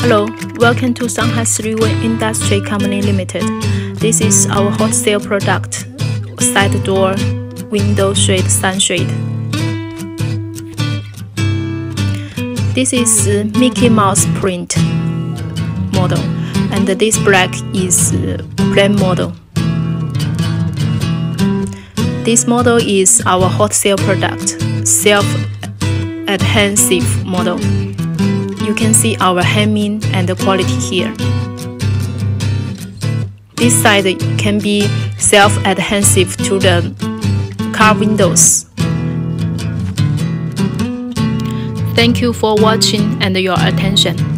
Hello, welcome to Shanghai Three-Way Industry Company Limited. This is our wholesale product, Side Door Window Sunshade. This is Mickey Mouse print model, and this black is plain model. This model is our wholesale product, self-adhesive model. You can see our hemming and the quality here. This side can be self-adhesive to the car windows. Thank you for watching and your attention.